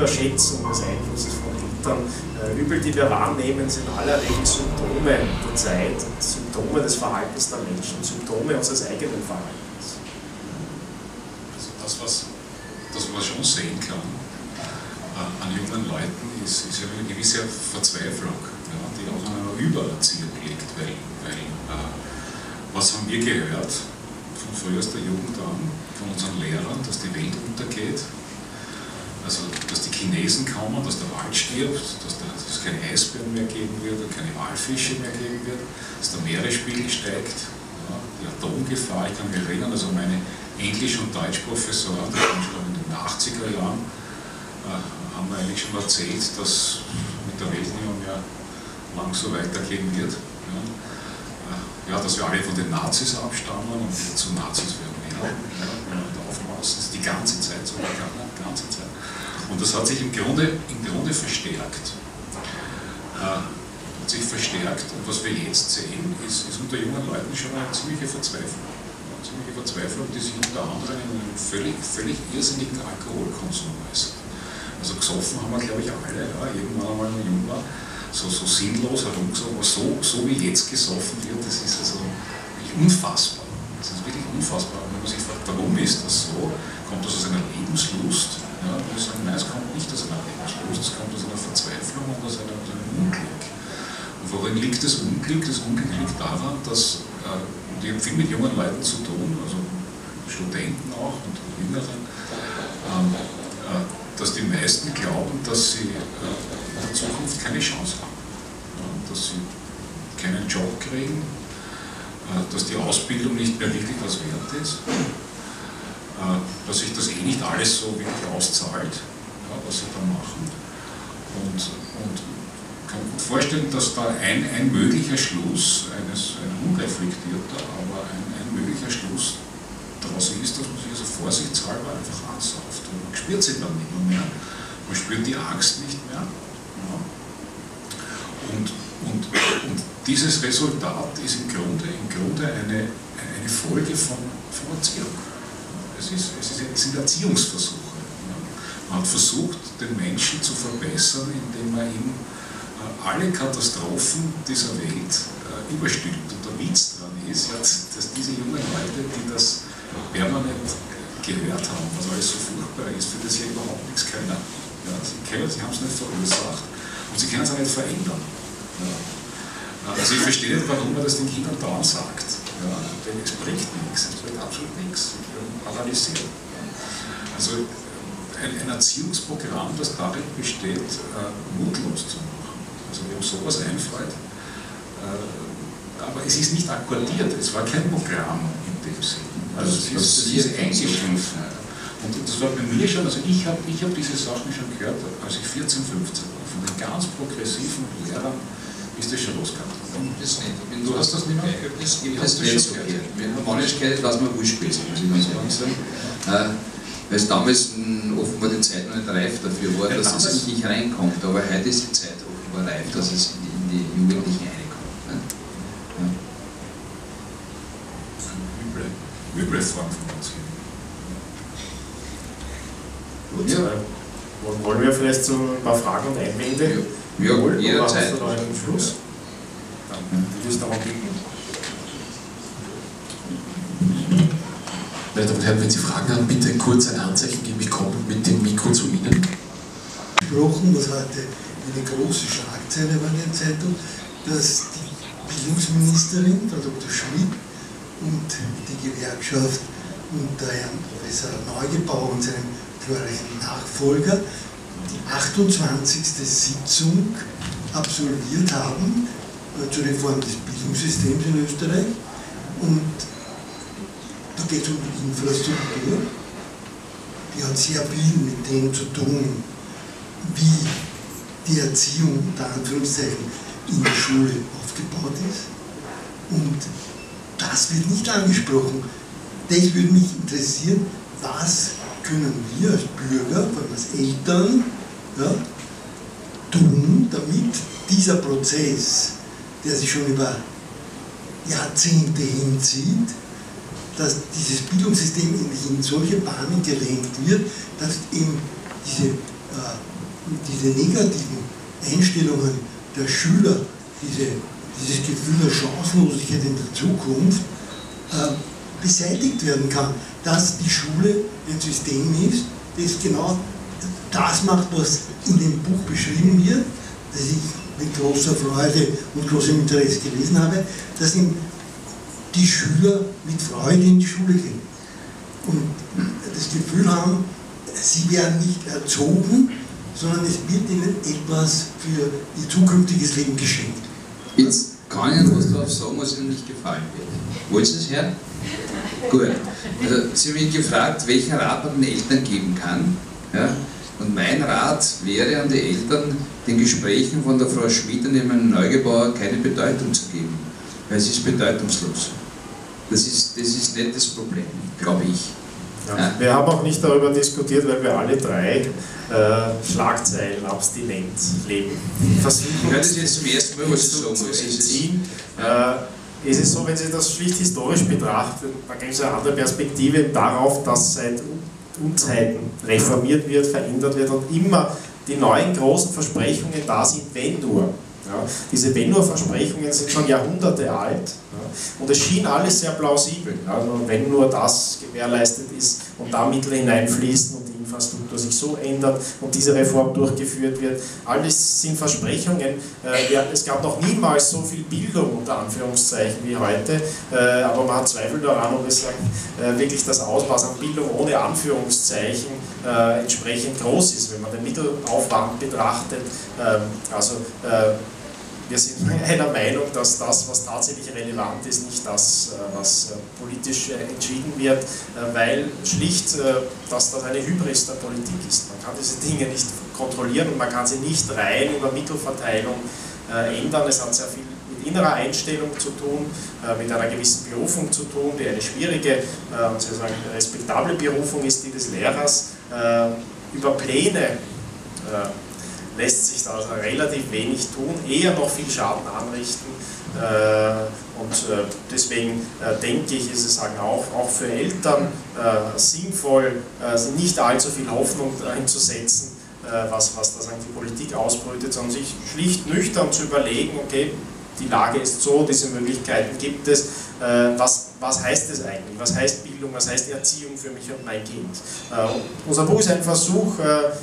Überschätzung des Einflusses von Eltern. Übel, die wir wahrnehmen, sind in aller Regel Symptome der Zeit, Symptome des Verhaltens der Menschen, Symptome unseres eigenen Verhaltens. Also was man schon sehen kann an jungen Leuten, ist ja eine gewisse Verzweiflung, ja, die auch an einer Übererziehung liegt, weil was haben wir gehört von frühester Jugend an, von unseren Lehrern, dass die Welt untergeht, also dass die Chinesen kommen, dass der Wald stirbt, dass es keine Eisbären mehr geben wird, keine Walfische mehr geben wird, dass der Meeresspiegel steigt, ja, die Atomgefahr. Ich kann mich erinnern, also meine Englisch- und Deutschprofessoren, die schon in den 80er Jahren, haben wir eigentlich schon erzählt, dass mit der Welt nicht mehr lang so weitergehen wird. Ja, dass wir alle von den Nazis abstammen und wir zu Nazis werden. Ja, aufpassen, das ist die ganze Zeit so gegangen, die ganze Zeit. Und das hat sich im Grunde verstärkt. Und was wir jetzt sehen, ist unter jungen Leuten schon eine ziemliche Verzweiflung. Die sich unter anderem in einem völlig irrsinnigen Alkoholkonsum äußert. Also gesoffen haben wir, glaube ich, alle, ja, irgendwann einmal jung war. So sinnlos herumgesoffen, aber so wie jetzt gesoffen wird, das ist also unfassbar. Das ist wirklich unfassbar. Wenn man sich fragt, warum ist das so? Kommt das aus einer Lebenslust? Ja, wir sagen, nein, es kommt nicht aus einer Lebenslust, es kommt aus einer Verzweiflung und aus einem Unglück. Und worin liegt das Unglück? Das Unglück liegt daran, dass, die haben viel mit jungen Leuten zu tun, also Studenten auch und Jüngeren, dass die meisten glauben, dass sie in der Zukunft keine Chance haben, dass sie keinen Job kriegen, dass die Ausbildung nicht mehr wirklich was wert ist, dass sich das nicht alles so wirklich auszahlt, ja, was sie da machen. Und kann mir gut vorstellen, dass da ein möglicher Schluss, ein unreflektierter, aber ein möglicher Schluss daraus ist, dass man sich also vorsichtshalber einfach ansauft. Und man spürt sie dann nicht mehr, man spürt die Angst nicht mehr. Ja. Und dieses Resultat ist im Grunde eine Folge von Erziehung. Es sind Erziehungsversuche. Ja. Man hat versucht, den Menschen zu verbessern, indem man ihm alle Katastrophen dieser Welt überstülpt. Und der Witz daran ist, dass diese jungen Leute, die das permanent gehört haben, was alles so furchtbar ist, für das sie überhaupt nichts können. Ja, sie haben es nicht verursacht und sie können es auch nicht verändern. Ja. Also ich verstehe nicht, warum man das den Kindern dauernd sagt. Ja, denn es bringt nichts, es bringt absolut nichts. Analysiert. Ja. Also ein Erziehungsprogramm, das darin besteht, mutlos zu machen. Also wenn sowas einfällt, aber es ist nicht akkordiert, es war kein Programm in dem Sinn. Also das ist eingeschliffen. Und das war bei mir schon, also ich hab diese Sachen schon gehört, als ich 14, 15 war, von den ganz progressiven Lehrern ist das schon losgegangen. Du hast das nicht mehr? Ich habe das nicht so gehört. Wir haben alles gehört, was man wurscht ist, muss ich ganz ehrlich sagen. Weil es damals offenbar die Zeit noch nicht reif dafür war, dass es wirklich reinkommt. Aber heute ist die Zeit offenbar reif, dass es in die Jugendlichen reinkommt. Ne? Ja. Üble Form von Erziehung. Gut, ja. Wollen wir vielleicht so ein paar Fragen und Einwände? Ja, jederzeit. Oder einen Schluss? Dann würde ich es darum bitten. Meine Damen und Herren, wenn Sie Fragen haben, bitte kurz ein Handzeichen geben. Ich komme mit dem Mikro zu Ihnen. Gesprochen, was heute eine große Schlagzeile war in der Zeitung, dass die Bildungsministerin, Frau Dr. Schmidt, und die Gewerkschaft unter Herrn Professor Neugebauer und seinem glorreichen Nachfolger die 28. Sitzung absolviert haben zur Reform des Bildungssystems in Österreich. Und da geht es um die Infrastruktur. Die hat sehr viel mit dem zu tun, wie die Erziehung unter Anführungszeichen in der Schule aufgebaut ist. Und das wird nicht angesprochen. Das würde mich interessieren, was können wir als Bürger, vor allem als Eltern, ja, tun, damit dieser Prozess, der sich schon über Jahrzehnte hinzieht, dass dieses Bildungssystem endlich in solche Bahnen gelenkt wird, dass eben diese und diese negativen Einstellungen der Schüler, dieses Gefühl der Chancenlosigkeit in der Zukunft beseitigt werden kann, dass die Schule ein System ist, das genau das macht, was in dem Buch beschrieben wird, das ich mit großer Freude und großem Interesse gelesen habe, dass ihm die Schüler mit Freude in die Schule gehen und das Gefühl haben, sie werden nicht erzogen, sondern es wird ihnen etwas für ihr zukünftiges Leben geschenkt. Jetzt kann ich Ihnen was drauf sagen, was Ihnen nicht gefallen wird. Wollen Sie es hören? Gut. Also, Sie haben mich gefragt, welchen Rat man den Eltern geben kann. Ja? Und mein Rat wäre an die Eltern, den Gesprächen von der Frau Schmidt und dem Herrn Neugebauer keine Bedeutung zu geben. Weil es ist bedeutungslos. Das ist nicht das Problem, glaube ich. Ja. Wir haben auch nicht darüber diskutiert, weil wir alle drei Schlagzeilen abstinent leben. Versuchen das ist jetzt zum ersten Mal, was Sie sagen, zu entziehen. Es ist so, wenn Sie das schlicht historisch betrachten, da gibt es eine andere Perspektive darauf, dass seit Unzeiten reformiert wird, verändert wird und immer die neuen großen Versprechungen da sind, wenn nur. Ja, diese wenn nur Versprechungen sind schon Jahrhunderte alt, ja, und es schien alles sehr plausibel, also wenn nur das gewährleistet ist und da Mittel hineinfließen und die Infrastruktur sich so ändert und diese Reform durchgeführt wird. Alles sind Versprechungen. Es gab noch niemals so viel Bildung unter Anführungszeichen wie heute, aber man hat Zweifel daran, ob es wirklich das Ausmaß an Bildung ohne Anführungszeichen entsprechend groß ist, wenn man den Mittelaufwand betrachtet. Wir sind einer Meinung, dass das, was tatsächlich relevant ist, nicht das, was politisch entschieden wird, weil schlicht dass das eine Hybris der Politik ist. Man kann diese Dinge nicht kontrollieren und man kann sie nicht rein über Mittelverteilung ändern. Es hat sehr viel mit innerer Einstellung zu tun, mit einer gewissen Berufung zu tun, die eine schwierige, sozusagen respektable Berufung ist, die des Lehrers. Über Pläne lässt sich da also relativ wenig tun, eher noch viel Schaden anrichten. Deswegen denke ich, ist es auch für Eltern sinnvoll, nicht allzu viel Hoffnung hinzusetzen, was die Politik ausbrütet, sondern sich schlicht nüchtern zu überlegen, okay, die Lage ist so, diese Möglichkeiten gibt es, was heißt es eigentlich, was heißt Bildung, was heißt Erziehung für mich und mein Kind. Unser Buch ist ein Versuch,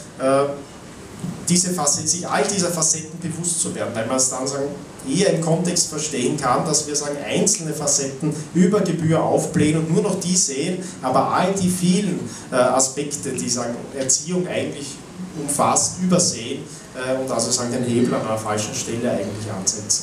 sich all dieser Facetten bewusst zu werden, weil man es dann eher im Kontext verstehen kann, dass wir einzelne Facetten über Gebühr aufblähen und nur noch die sehen, aber all die vielen Aspekte, die Erziehung eigentlich umfasst, übersehen und also den Hebel an einer falschen Stelle eigentlich ansetzen.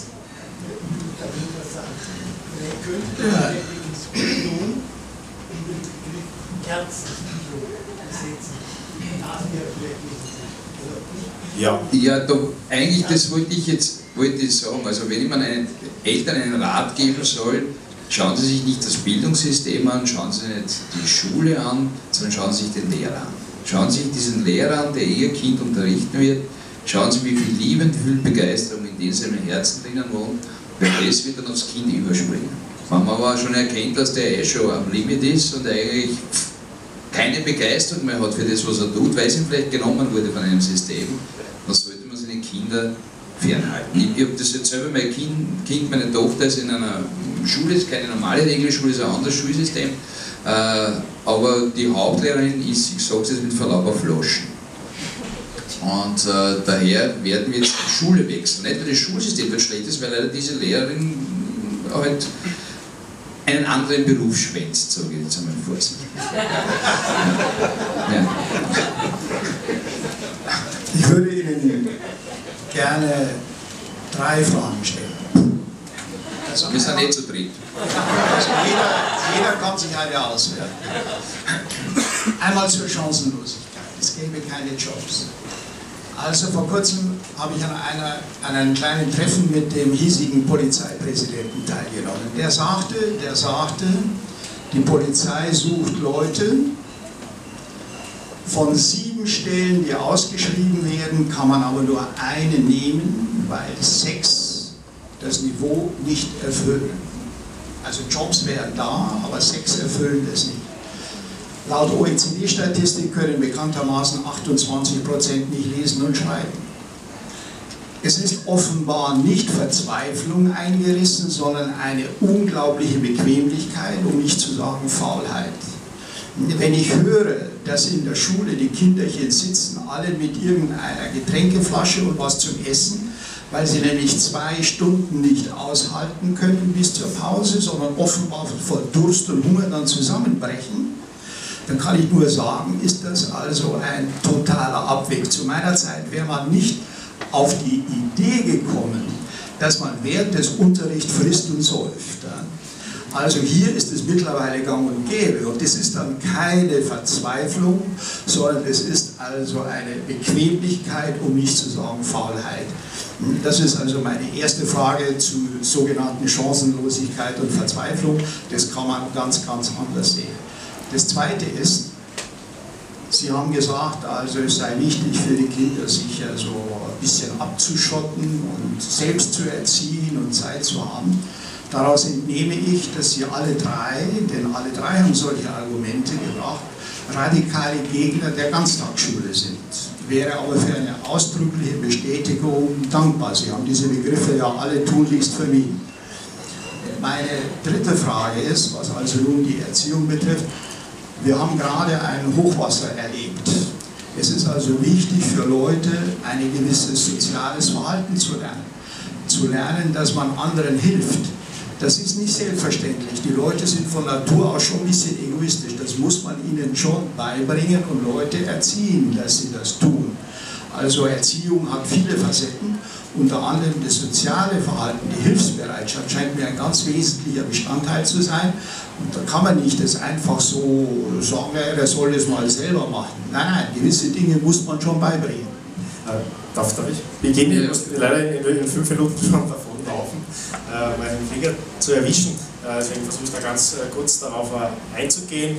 Könnte die Diskussion in den Begriff Erzbildung setzen? Das wäre vielleicht nicht. Ja, eigentlich das wollte ich sagen. Also wenn ich meinen Eltern einen Rat geben soll, schauen Sie sich nicht das Bildungssystem an, schauen Sie nicht die Schule an, sondern schauen Sie sich den Lehrer an. Schauen Sie sich diesen Lehrer an, der Ihr Kind unterrichten wird. Schauen Sie, wie viel Liebe und wie viel Begeisterung in seinem Herzen drinnen wohnt, weil das wird dann aufs Kind überspringen. Wenn man aber schon erkennt, dass der schon am Limit ist und eigentlich keine Begeisterung mehr hat für das, was er tut, weil es ihm vielleicht genommen wurde von einem System, dann sollte man seine Kinder fernhalten. Ich habe das jetzt selber, mein Kind, meine Tochter ist in einer Schule, ist keine normale Regelschule, ist ein anderes Schulsystem, aber die Hauptlehrerin ist, ich sage es jetzt mit Verlaub, auf Flaschen. Und daher werden wir jetzt die Schule wechseln. Nicht, weil das Schulsystem dort schlecht ist, weil leider diese Lehrerin halt einen anderen Beruf schwänzt, sage ich jetzt einmal vorsichtig. Ja. Ich würde Ihnen gerne 3 Fragen stellen. Also wir sind nicht zu dritt. Also jeder kann sich eine auswählen. Einmal zur Chancenlosigkeit. Es gäbe keine Jobs. Also vor kurzem habe ich an einem kleinen Treffen mit dem hiesigen Polizeipräsidenten teilgenommen. Der sagte, die Polizei sucht Leute. Von 7 Stellen, die ausgeschrieben werden, kann man aber nur eine nehmen, weil 6 das Niveau nicht erfüllen. Also Jobs wären da, aber 6 erfüllen es nicht. Laut OECD-Statistik können bekanntermaßen 28% nicht lesen und schreiben. Es ist offenbar nicht Verzweiflung eingerissen, sondern eine unglaubliche Bequemlichkeit, um nicht zu sagen Faulheit. Wenn ich höre, dass in der Schule die Kinderchen sitzen, alle mit irgendeiner Getränkeflasche und was zum Essen, weil sie nämlich 2 Stunden nicht aushalten können bis zur Pause, sondern offenbar vor Durst und Hunger dann zusammenbrechen, dann kann ich nur sagen, ist das also ein totaler Abweg. Zu meiner Zeit wäre man nicht auf die Idee gekommen, dass man während des Unterrichts frisst und säuft. Also hier ist es mittlerweile gang und gäbe und das ist dann keine Verzweiflung, sondern es ist also eine Bequemlichkeit, um nicht zu sagen Faulheit. Das ist also meine erste Frage zu sogenannten Chancenlosigkeit und Verzweiflung. Das kann man ganz, ganz anders sehen. Das zweite ist, Sie haben gesagt, also es sei wichtig für die Kinder, sich also ein bisschen abzuschotten und selbst zu erziehen und Zeit zu haben. Daraus entnehme ich, dass Sie alle drei, denn alle drei haben solche Argumente gebracht, radikale Gegner der Ganztagsschule sind. Wäre aber für eine ausdrückliche Bestätigung dankbar. Sie haben diese Begriffe ja alle tunlichst vermieden. Meine dritte Frage ist, was also nun die Erziehung betrifft, wir haben gerade ein Hochwasser erlebt. Es ist also wichtig für Leute, ein gewisses soziales Verhalten zu lernen. Zu lernen, dass man anderen hilft. Das ist nicht selbstverständlich. Die Leute sind von Natur aus schon ein bisschen egoistisch. Das muss man ihnen schon beibringen und Leute erziehen, dass sie das tun. Also Erziehung hat viele Facetten, unter anderem das soziale Verhalten, die Hilfsbereitschaft scheint mir ein ganz wesentlicher Bestandteil zu sein. Und da kann man nicht das einfach so sagen, er soll das mal selber machen. Nein, nein, gewisse Dinge muss man schon beibringen. Darf ich beginnen? Ich muss leider in 5 Minuten schon davonlaufen, meinen Finger zu erwischen. Deswegen versuche ich da ganz kurz darauf einzugehen.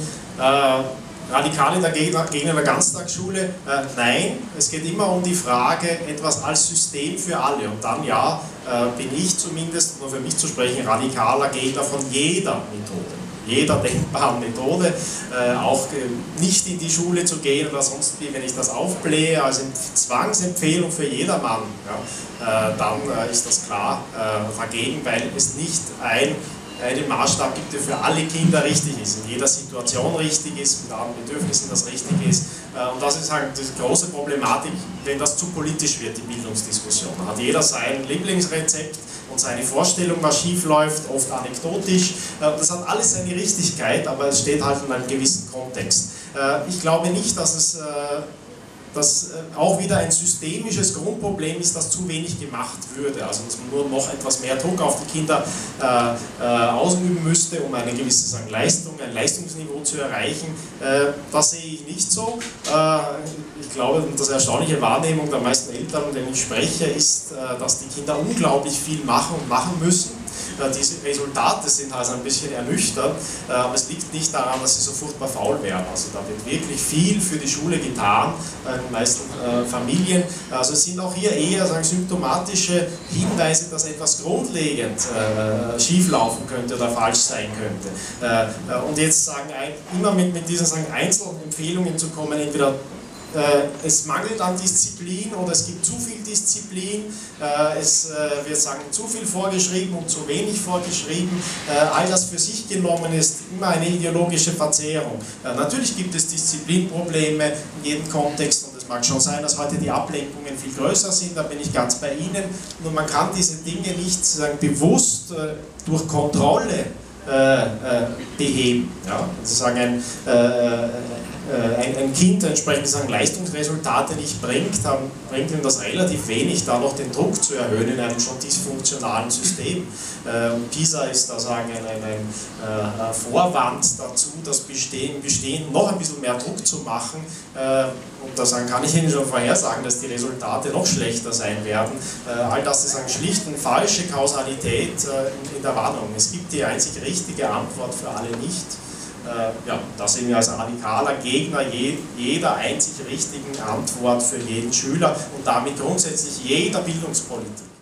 Radikale dagegen gegen eine Ganztagsschule? Nein, es geht immer um die Frage, etwas als System für alle. Und dann ja, bin ich zumindest, nur für mich zu sprechen, radikaler Gegner von jeder Methode. Jeder denkbaren Methode, auch nicht in die Schule zu gehen oder sonst wie, wenn ich das aufblähe, als Zwangsempfehlung für jedermann, ja, dann ist das klar dagegen, weil es nicht einen Maßstab gibt, der für alle Kinder richtig ist, in jeder Situation richtig ist, mit allen Bedürfnissen das richtig ist. Und das ist halt die große Problematik, wenn das zu politisch wird, die Bildungsdiskussion. Da hat jeder sein Lieblingsrezept und seine Vorstellung, was schief läuft, oft anekdotisch. Das hat alles seine Richtigkeit, aber es steht halt in einem gewissen Kontext. Ich glaube nicht, dass es auch wieder ein systemisches Grundproblem ist, das zu wenig gemacht würde. Also dass man nur noch etwas mehr Druck auf die Kinder ausüben müsste, um eine gewisse ein Leistungsniveau zu erreichen. Das sehe ich nicht so. Ich glaube, das erstaunliche Wahrnehmung der meisten Eltern, mit denen ich spreche, ist, dass die Kinder unglaublich viel machen und machen müssen. Diese Resultate sind also ein bisschen ernüchternd, aber es liegt nicht daran, dass sie so furchtbar faul werden. Also da wird wirklich viel für die Schule getan, in den meisten Familien. Also es sind auch hier eher symptomatische Hinweise, dass etwas grundlegend schieflaufen könnte oder falsch sein könnte. Und jetzt immer mit diesen Einzelempfehlungen zu kommen, entweder es mangelt an Disziplin oder es gibt zu viel Disziplin, es wird zu viel vorgeschrieben und zu wenig vorgeschrieben. All das für sich genommen ist immer eine ideologische Verzehrung. Natürlich gibt es Disziplinprobleme in jedem Kontext und es mag schon sein, dass heute die Ablenkungen viel größer sind, da bin ich ganz bei Ihnen. Nur man kann diese Dinge nicht bewusst durch Kontrolle beheben. Ja? Also ein Kind entsprechend Leistungsresultate nicht bringt, dann bringt ihm das relativ wenig, da noch den Druck zu erhöhen in einem schon dysfunktionalen System. PISA ist da ein Vorwand dazu, das Bestehen noch ein bisschen mehr Druck zu machen. Und da kann ich Ihnen schon vorhersagen, dass die Resultate noch schlechter sein werden. All das ist schlicht eine falsche Kausalität in der Wahrnehmung. Es gibt die einzig richtige Antwort für alle nicht. Ja, da sind wir als radikaler Gegner jeder einzig richtigen Antwort für jeden Schüler und damit grundsätzlich jeder Bildungspolitik.